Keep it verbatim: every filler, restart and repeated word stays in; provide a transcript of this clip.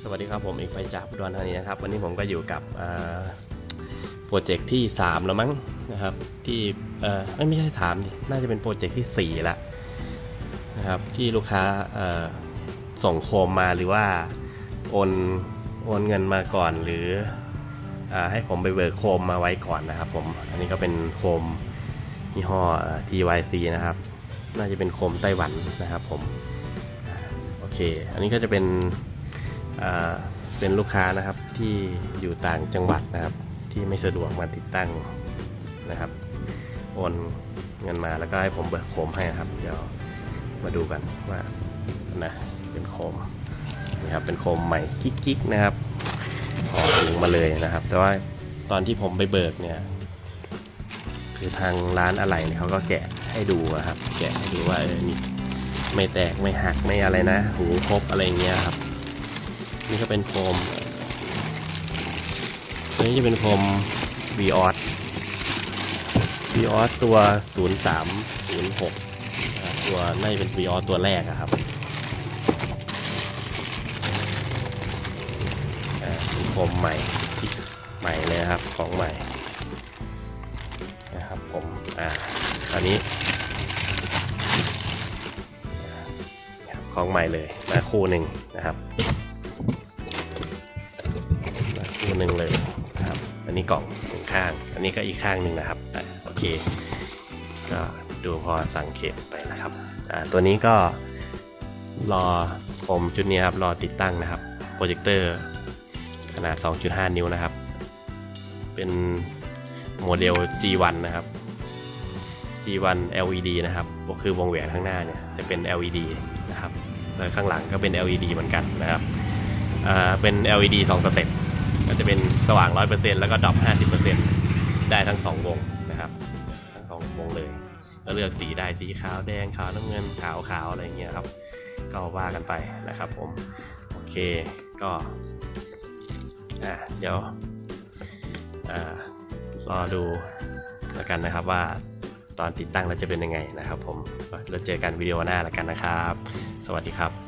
วัสดีครับผมอีกไฟจากอุดรธานีนะครับวันนี้ผมก็อยู่กับโปรเจกต์ที่สามแล้วมั้งนะครับที่ไม่ไม่ใช่ถามน่าจะเป็นโปรเจกต์ที่สี่ละนะครับที่ลูกค้าส่งโคมมาหรือว่าโอนโอนเงินมาก่อนหรือให้ผมไปเบิกโคมมาไว้ก่อนนะครับผมอันนี้ก็เป็นโคมยี่ห้อ ที วาย ซี นะครับน่าจะเป็นโคมไต้หวันนะครับผมโอเคอันนี้ก็จะเป็นเป็นลูกค้านะครับที่อยู่ต่างจังหวัดนะครับที่ไม่สะดวกมาติดตั้งนะครับโอนเงินมาแล้วก็ให้ผมเบิกโคมให้ครับเดี๋ยวมาดูกันว่านะเป็นโคมนะครับเป็นโคมใหม่กิ๊กๆนะครับออกถุงมาเลยนะครับแต่ว่าตอนที่ผมไปเบิกเนี่ยคือทางร้านอะไหล่เนี่ยเขาก็แกะให้ดูครับแกะให้ดูว่าเออนี่ไม่แตกไม่หักไม่อะไรนะหูครบอะไรเงี้ยครับนี่ก็เป็นโฟมตัวนี้จะเป็นโฟม Vios Vios ตัวศูนย์สามศูนย์หกตัวน่าจะเป็น Vios ตัวแรกครับเป็นโฟมใหม่ใหม่เลยครับของใหม่นะครับผมอ่าอันนี้ของใหม่เลยมาคู่หนึ่งนะครับคู่หนึ่งเลยนะครับอันนี้กล่องหนึ่งข้างอันนี้ก็อีกข้างหนึ่งนะครับโอเคก็ดูพอสังเกตไปนะครับอ่าตัวนี้ก็รอผมชุดนี้ครับรอติดตั้งนะครับโปรเจคเตอร์ขนาด สองจุดห้า นิ้วนะครับเป็นโมเดล จี วัน นะครับ จี วัน แอล อี ดี นะครับก็คือวงแหวนข้างหน้าเนี่ยจะเป็น แอล อี ดี นะครับแล้วข้างหลังก็เป็น แอล อี ดี เหมือนกันนะครับอ่าเป็น แอล อี ดี สองสเต็ปก็จะเป็นสว่าง ร้อยเปอร์เซ็นต์ แล้วก็ดรอป ห้าสิบเปอร์เซ็นต์ ได้ทั้งสองวงนะครับทั้งสองวงเลยก็เลือกสีได้สีขาวแดงขาวน้ำเงินขาวขาวอะไรเงี้ยครับก็ว่ากันไปนะครับผมโอเคก็อ่าเดี๋ยวอ่ารอดูแล้วกันนะครับว่าตอนติดตั้งแล้วจะเป็นยังไงนะครับผมแล้วเจอกันวิดีโอหน้าแล้วกันนะครับสวัสดีครับ